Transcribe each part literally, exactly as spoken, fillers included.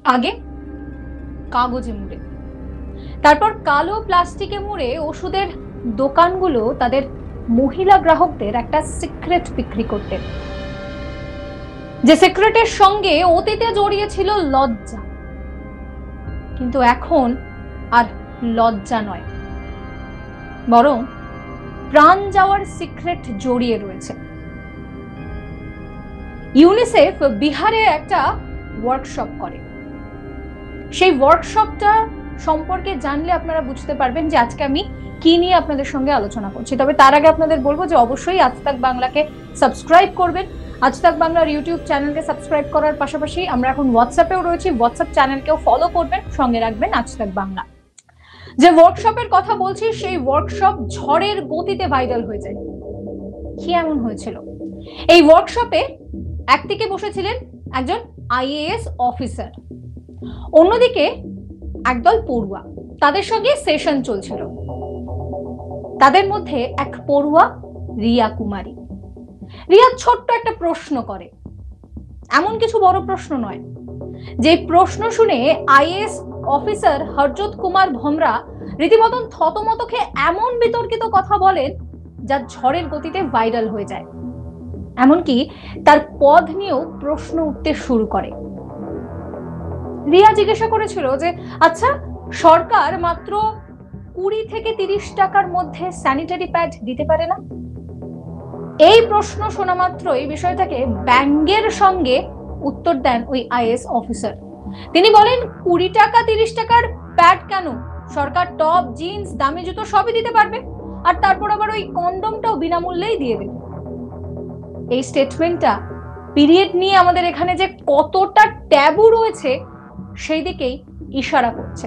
আগে কাগজে মুড়ে, তারপর কালো প্লাস্টিকে মুড়ে ওষুধের দোকানগুলো তাদের মহিলা গ্রাহকদের একটা সিক্রেট বিক্রি করতেন, যে সিক্রেটের সঙ্গে অতীতে জড়িয়ে ছিল লজ্জা। কিন্তু এখন আর লজ্জা নয়, বরং প্রাণ যাওয়ার সিক্রেট জড়িয়ে রয়েছে। ইউনিসেফ বিহারে একটা ওয়ার্কশপ করে। সেই ওয়ার্কশপটা সম্পর্কে জানলে আপনারা বুঝতে পারবেন যে আজকে আমি কি নিয়ে আপনাদের সঙ্গে আলোচনা করছি। তবে তার আগে আপনাদের বলবো যে অবশ্যই আজ তাক বাংলাকে সাবস্ক্রাইব করবেন। আজ তাক বাংলার ইউটিউব চ্যানেলকে সাবস্ক্রাইব করার পাশাপাশি আমরা এখন হোয়াটসঅ্যাপেও রয়েছি, হোয়াটসঅ্যাপ চ্যানেলকেও ফলো করবেন, সঙ্গে রাখবেন আজ তাক বাংলা। যে ওয়ার্কশপের কথা বলছি সেই ওয়ার্কশপ ঝড়ের গতিতে ভাইরাল হয়ে যায়। কি এমন হয়েছিল? এই ওয়ার্কশপে একদিকে বসেছিলেন একজন আইএএস অফিসার, অন্যদিকে একদল পড়ুয়া, তাদের সঙ্গে সেশন চলছিল। তাদের মধ্যে এক পড়ুয়া রিয়া কুমারী। রিয়া ছোট্ট একটা প্রশ্ন করে, এমন কিছু বড় প্রশ্ন নয়, যে প্রশ্ন শুনে আইএএস অফিসার হরজত কুমার ভমরা রীতিমতন থতমত খেয়ে এমন বিতর্কিত কথা বলেন যা ঝড়ের গতিতে ভাইরাল হয়ে যায়। এমনকি তার পদ নিয়েও প্রশ্ন উঠতে শুরু করে। রিয়া জিজ্ঞাসা করেছিল যে আচ্ছা, সরকার মাত্র কুড়ি থেকে তিরিশ টাকার মধ্যে স্যানিটারি প্যাড দিতে পারে না? এই প্রশ্ন শোনা মাত্র এই বিষয়টাকে ব্যঙ্গের সঙ্গে উত্তর দেন ওই আইএএস অফিসার। তিনি বলেন, কুড়ি টাকা তিরিশ টাকার প্যাড কেন, সরকার টপ, জিন্স, দামি জুতো সবই দিতে পারবে, আর তারপর আবার ওই কন্ডমটাও বিনামূল্যেই দিয়ে দেবে। এই স্টেটমেন্টটা পিরিয়ড নিয়ে আমাদের এখানে যে কতটা ট্যাবু রয়েছে সেই দিকেই ইশারা করছে।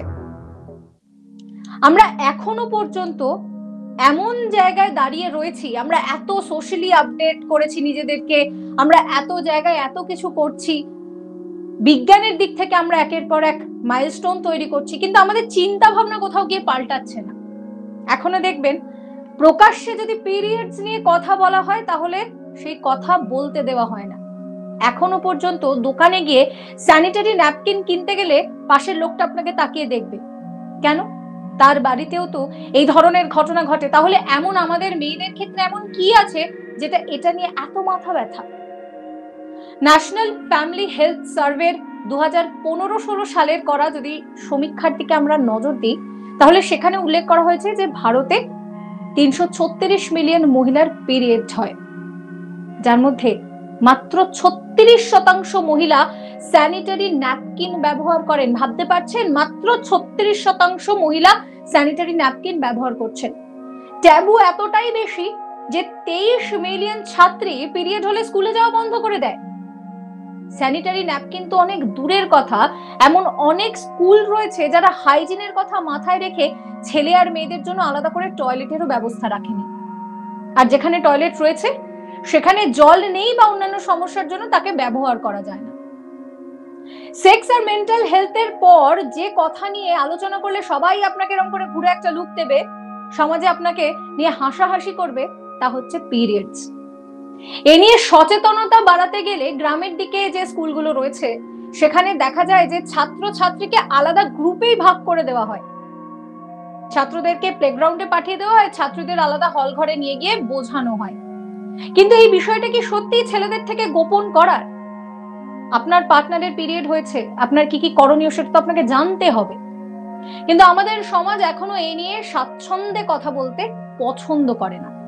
আমরা এখনো পর্যন্ত এমন জায়গায় দাঁড়িয়ে রয়েছি, আমরা এত সোশ্যালি আপডেট করেছি নিজেদেরকে, আমরা এত জায়গায় এত কিছু করছি, বিজ্ঞানের দিক থেকে আমরা একের পর এক মাইলস্টোন তৈরি করছি, কিন্তু আমাদের চিন্তা ভাবনা কোথাও গিয়ে পাল্টাচ্ছে না। এখনো দেখবেন প্রকাশ্যে যদি পিরিয়ডস নিয়ে কথা বলা হয় তাহলে সেই কথা বলতে দেওয়া হয় না। এখনো পর্যন্ত দোকানে গিয়ে স্যানিটারি ন্যাপকিন কিনতে গেলে পাশের লোকটা আপনাকে তাকিয়ে দেখবে। কেন? তার বাড়িতেও তো এই ধরনের ঘটনা ঘটে। তাহলে এমন আমাদের মেয়েদের ক্ষেত্রে এমন কি আছে যেটা এটা নিয়ে এত মাথা ব্যথা? ন্যাশনাল ফ্যামিলি হেলথ সার্ভের দু হাজার পনেরো ষোলো সালের করা যদি সমীক্ষার দিকে আমরা নজর দিই, তাহলে সেখানে উল্লেখ করা হয়েছে যে ভারতে তিনশো ছত্রিশ মিলিয়ন মহিলার পিরিয়ড হয়, যার মধ্যে মাত্র ছত্রিশ শতাংশ মহিলা স্যানিটারি ন্যাপকিন ব্যবহার করেন। ভাবতে পারছেন? মাত্র ছত্রিশ শতাংশ মহিলা স্যানিটারি ন্যাপকিন ব্যবহার করছেন। ট্যাবু এতটাই বেশি যে তেইশ মিলিয়ন ছাত্রী পিরিয়ড হলে স্কুলে যাওয়া বন্ধ করে দেয়। স্যানিটারি ন্যাপকিন তো অনেক দূরের কথা, এমন অনেক স্কুল রয়েছে যারা হাইজিনের কথা মাথায় রেখে ছেলে আর মেয়েদের জন্য আলাদা করে টয়লেটেরও ব্যবস্থা রাখেনি। আর যেখানে টয়লেট রয়েছে সেখানে জল নেই বা অন্যান্য সমস্যার জন্য তাকে ব্যবহার করা যায় না। সেক্স আর মেন্টাল হেলথের পর যে কথা নিয়ে আলোচনা করলে সবাই আপনাকে এরকম করে ঘুরে একটা লুক দেবে, সমাজে আপনাকে নিয়ে হাসাহাসি করবে, তা হচ্ছে পিরিয়ডস। এ নিয়ে সচেতনতা বাড়াতে গেলে গ্রামের দিকে যে স্কুলগুলো রয়েছে সেখানে দেখা যায় যে ছাত্র ছাত্রীকে আলাদা গ্রুপেই ভাগ করে দেওয়া হয়। ছাত্রদেরকে প্লেগ্রাউন্ডে পাঠিয়ে দেওয়া হয়, ছাত্রীদের আলাদা হল ঘরে নিয়ে গিয়ে বোঝানো হয়। কিন্তু এই বিষয়টা কি সত্যি ছেলেদের থেকে গোপন করার? আপনার পার্টনারের পিরিয়ড হয়েছে, আপনার কি কি করণীয় সেটা তো আপনাকে জানতে হবে। কিন্তু আমাদের সমাজ এখনো এই নিয়ে স্বাচ্ছন্দ্যে কথা বলতে পছন্দ করে না।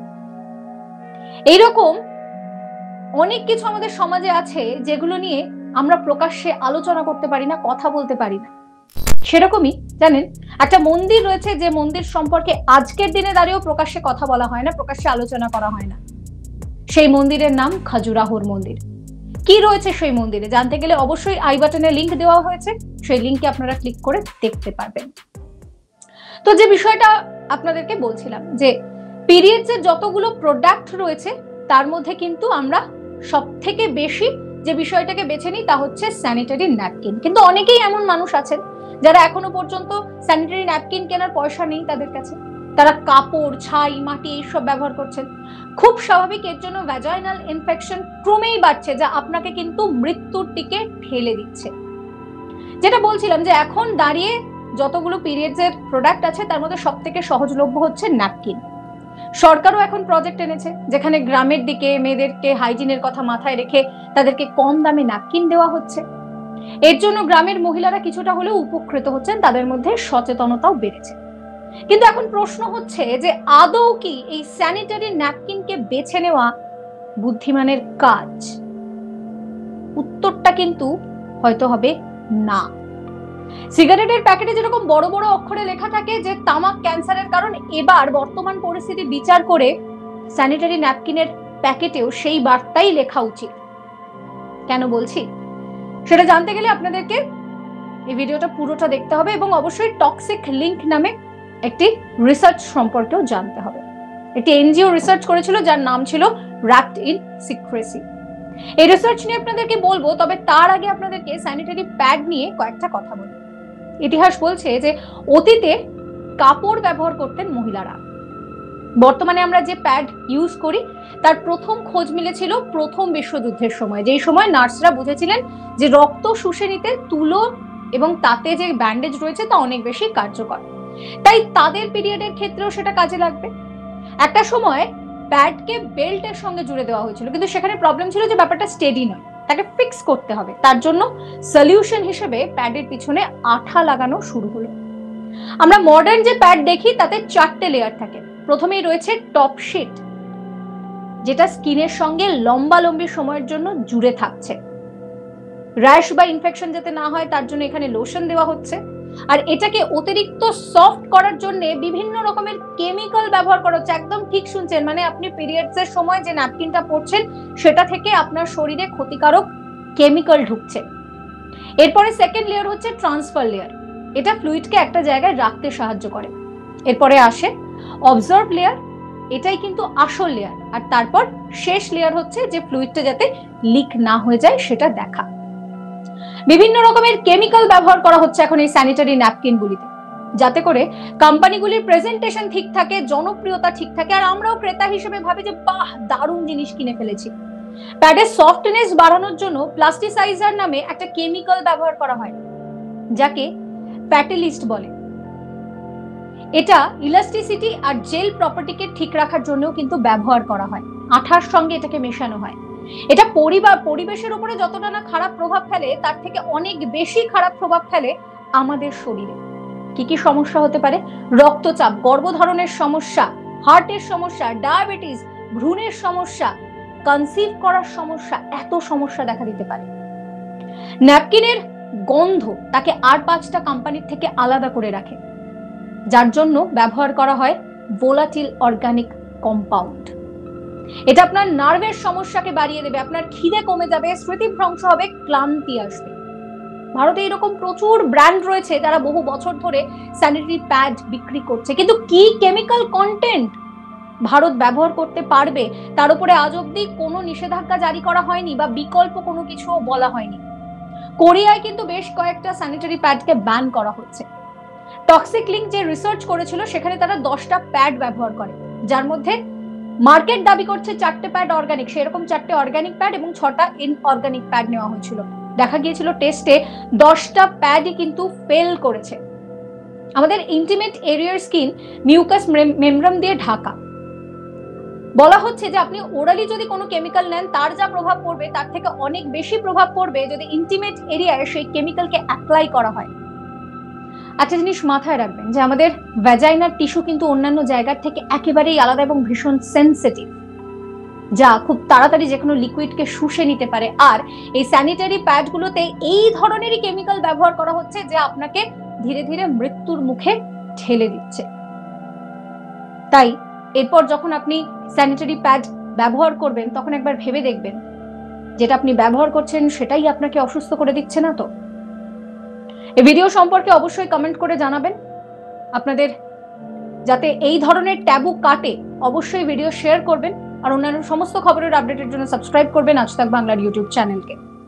এইরকম অনেক কিছু আমাদের সমাজে আছে যেগুলো নিয়ে আমরা প্রকাশ্যে আলোচনা করতে পারি না, কথা বলতে পারি না। সেরকমই জানেন, একটা মন্দির রয়েছে যে মন্দির সম্পর্কে আজকের দিনে দাঁড়িয়েও প্রকাশ্যে কথা বলা হয় না, প্রকাশ্যে আলোচনা করা হয় না। সেই মন্দিরের নাম খাজুরাহোর মন্দির। কি রয়েছে সেই মন্দিরে জানতে গেলে অবশ্যই আই বাটনে লিংক দেওয়া হয়েছে, সেই লিংকে আপনারা ক্লিক করে দেখতে পারবেন। তো যে বিষয়টা আপনাদেরকে বলছিলাম যে পিরিয়ডস এর যতগুলো প্রোডাক্ট রয়েছে তার মধ্যে কিন্তু আমরা সব থেকে বেশি যে বিষয়টাকে বেছে নিই তা হচ্ছে স্যানিটারি ন্যাপকিন। কিন্তু অনেকেই এমন মানুষ আছেন যারা এখনো পর্যন্ত স্যানিটারি ন্যাপকিন কেনার পয়সা নেই তাদের কাছে, তারা কাপড়, ছাই, মাটি এইসব ব্যবহার করছেন। খুব স্বাভাবিক, এর জন্য ভ্যাজাইনাল ইনফেকশন ক্রমেই বাড়ছে, যা আপনাকে কিন্তু মৃত্যুর দিকে ঠেলে দিচ্ছে। যেটা বলছিলাম যে এখন দাঁড়িয়ে যতগুলো পিরিয়ডসের প্রোডাক্ট আছে তার মধ্যে সব থেকে সহজলভ্য হচ্ছে ন্যাপকিন। সরকারও এখন প্রজেক্ট এনেছে যেখানে গ্রামের দিকে মেয়েদেরকে হাইজিনের কথা মাথায় রেখে তাদেরকে কম দামে ন্যাপকিন দেওয়া হচ্ছে। এর জন্য গ্রামের মহিলারা কিছুটা হলেও উপকৃত হচ্ছেন, তাদের মধ্যে সচেতনতাও বেড়েছে। কিন্তু এখন প্রশ্ন হচ্ছে যে আদৌ কি এই স্যানিটারি ন্যাপকিনকে বেছে নেওয়া বুদ্ধিমানের কাজ? উত্তরটা কিন্তু হয়তো হবে না। সিগারেটের প্যাকেটে যেরকম বড় বড় অক্ষরে লেখা থাকে যে তামাক ক্যান্সারের কারণ, এবার বর্তমান পরিস্থিতি বিচার করে স্যানিটারি ন্যাপকিনের প্যাকেটেও সেই বার্তাই লেখা উচিত। কেন বলছি সেটা জানতে গেলে আপনাদেরকে এই ভিডিওটা পুরোটা দেখতে হবে এবং অবশ্যই টক্সিক লিংক নামে একটি রিসার্চ সম্পর্কেও জানতে হবে। একটি এনজিও রিসার্চ করেছিল যার নাম ছিল র্যাপড ইন সিক্রেসি। এই রিসার্চ নিয়ে আপনাদেরকে বলবো, তবে তার আগে আপনাদেরকে স্যানিটারি প্যাড নিয়ে কয়েকটা কথা বলি। ইতিহাস বলছে যে অতীতে কাপড় ব্যবহার করতেন মহিলারা। বর্তমানে আমরা যে প্যাড ইউজ করি তার প্রথম খোঁজ মিলেছিল প্রথম বিশ্বযুদ্ধের সময়, যেই সময় নার্সরা বুঝেছিলেন যে রক্ত শুষে নিতে তুলো এবং তাতে যে ব্যান্ডেজ রয়েছে তা অনেক বেশি কার্যকর, তাই তাদের পিরিয়ডের ক্ষেত্রেও সেটা কাজে লাগবে। একটা সময় প্যাডকে বেল্টের সঙ্গে জুড়ে দেওয়া হয়েছিল, কিন্তু সেখানে প্রবলেম ছিল যে ব্যাপারটা স্টেডি নয়, তাকে ফিক্স করতে হবে। তার জন্য সলিউশন হিসেবে প্যাডের পিছনে আঠা লাগানো শুরু হলো। আমরা মডার্ন যে প্যাড দেখি তাতে চারটে লেয়ার থাকে। প্রথমেই রয়েছে টপ শিট, যেটা স্কিনের সঙ্গে লম্বা লম্বি সময়ের জন্য জুড়ে থাকছে। র্যাশ বা ইনফেকশন যাতে না হয় তার জন্য এখানে লোশন দেওয়া হচ্ছে। আর এটাকে অতিরিক্ত সফট করার জন্য বিভিন্ন রকমের কেমিক্যাল ব্যবহার করা হচ্ছে। একদম ঠিক শুনছেন, মানে আপনি পিরিয়ডস এর সময় যে ন্যাপকিনটা পরছেন সেটা থেকে আপনার শরীরে ক্ষতিকারক কেমিক্যাল ঢুকছে। এরপরে সেকেন্ড লেয়ার হচ্ছে ট্রান্সফার লেয়ার, এটা ফ্লুইডকে একটা জায়গায় রাখতে সাহায্য করে। এরপরে আসে অবজার্ভ লেয়ার, এটাই কিন্তু আসল লেয়ার। আর তারপর শেষ লেয়ার হচ্ছে যে ফ্লুইডটা যাতে লিক না হয়ে যায় সেটা দেখা। বিভিন্ন রকমের কেমিক্যাল ব্যবহার করা হচ্ছে এখন এই স্যানিটারি ন্যাপকিনগুলিতে, যাতে করে কোম্পানিগুলির প্রেজেন্টেশন ঠিক থাকে, জনপ্রিয়তা ঠিক থাকে, আর আমরাও ক্রেতা হিসেবে ভাবি যে বাহ দারুণ জিনিস কিনে ফেলেছি। প্যাডের সফটনেস বাড়ানোর জন্য প্লাস্টিসাইজার নামে একটা কেমিক্যাল ব্যবহার করা হয় যাকে প্যাটেলিস্ট বলে। এটা ইলাস্টিসিটি আর জেল প্রপার্টিকে ঠিক রাখার জন্যও কিন্তু ব্যবহার করা হয়। আঠার সঙ্গে এটাকে মেশানো হয়। এটা পরিবার পরিবেশের উপরে যতটা না খারাপ প্রভাব ফেলে তার থেকে অনেক বেশি খারাপ প্রভাব ফেলে আমাদের শরীরে। কি কি সমস্যা হতে পারে? রক্তচাপ, গর্ভধারণের সমস্যা, হার্টের সমস্যা, ডায়াবেটিস, ভ্রূণের সমস্যা, কনসিভ করার সমস্যা, এত সমস্যা দেখা দিতে পারে। ন্যাপকিনের গন্ধ তাকে আর পাঁচটা কোম্পানির থেকে আলাদা করে রাখে, যার জন্য ব্যবহার করা হয় ভোলাটিল অর্গানিক কম্পাউন্ড। এটা আপনার নার্ভের সমস্যাকে বাড়িয়ে দেবে, আপনার খিদে কমে যাবে, স্মৃতিভ্রংশ হবে, ক্লান্তি আসবে। ভারতে এরকম প্রচুর ব্র্যান্ড রয়েছে যারা বহু বছর ধরে স্যানিটারি প্যাড বিক্রি করছে, কিন্তু কি কেমিক্যাল কন্টেন্ট ভারত ব্যবহার করতে পারবে তার উপরে আজ অব্দি কোনো নিষেধাজ্ঞা জারি করা হয়নি বা বিকল্প কোনো কিছু বলা হয়নি। কোরিয়ায় কিন্তু বেশ কয়েকটা স্যানিটারি প্যাডকে ব্যান করা হচ্ছে। টক্সিক লিংক যে রিসার্চ করেছিল সেখানে তারা দশটা প্যাড ব্যবহার করে, যার মধ্যে মার্কেট দাবি করছে চারটে প্যাড অর্গানিক, সেরকম চারটে অর্গানিক প্যাড এবং ছটা ইনঅর্গানিক প্যাড নেওয়া হয়েছিল। দেখা গিয়েছিল টেস্টে দশটা প্যাডই কিন্তু ফেল করেছে। আমাদের ইন্টিমেট এরিয়ার স্কিন মিউকাস মেমব্রেন দিয়ে ঢাকা। বলা হচ্ছে যে আপনি ওরালি যদি কোনো কেমিক্যাল নেন তার যা প্রভাব পড়বে তার থেকে অনেক বেশি প্রভাব পড়বে যদি ইন্টিমেট এরিয়ায় সেই কেমিক্যালকে অ্যাপ্লাই করা হয়। একটা জিনিস মাথায় রাখবেন যে আমাদের ভ্যাজাইনার টিস্যু কিন্তু অন্যান্য জায়গার থেকে একেবারেই আলাদা এবং ভীষণ সেনসিটিভ, যা খুব তাড়াতাড়ি যে কোনো লিকুইডকে শুষে নিতে পারে। আর এই স্যানিটারি প্যাডগুলোতে এই ধরনেরই কেমিক্যাল ব্যবহার করা হচ্ছে যে আপনাকে ধীরে ধীরে মৃত্যুর মুখে ঠেলে দিচ্ছে। তাই এরপর যখন আপনি স্যানিটারি প্যাড ব্যবহার করবেন তখন একবার ভেবে দেখবেন যেটা আপনি ব্যবহার করছেন সেটাই আপনাকে অসুস্থ করে দিচ্ছে না তো। এই ভিডিও সম্পর্কে অবশ্যই কমেন্ট করে জানাবেন। আপনাদের যাতে এই ধরনের ট্যাবু কাটে অবশ্যই ভিডিও শেয়ার করবেন, আর অন্যান্য সমস্ত খবরের আপডেটের জন্য সাবস্ক্রাইব করবেন আজ তাক বাংলার ইউটিউব চ্যানেলকে।